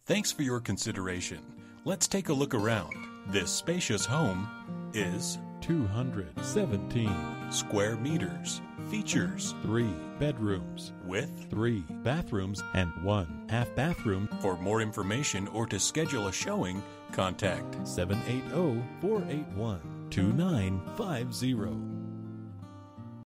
Thanks for your consideration. Let's take a look around. This spacious home is 217 square meters. Features 3 bedrooms with 3 bathrooms and 1 half bathroom. For more information or to schedule a showing, contact 780-481-2950.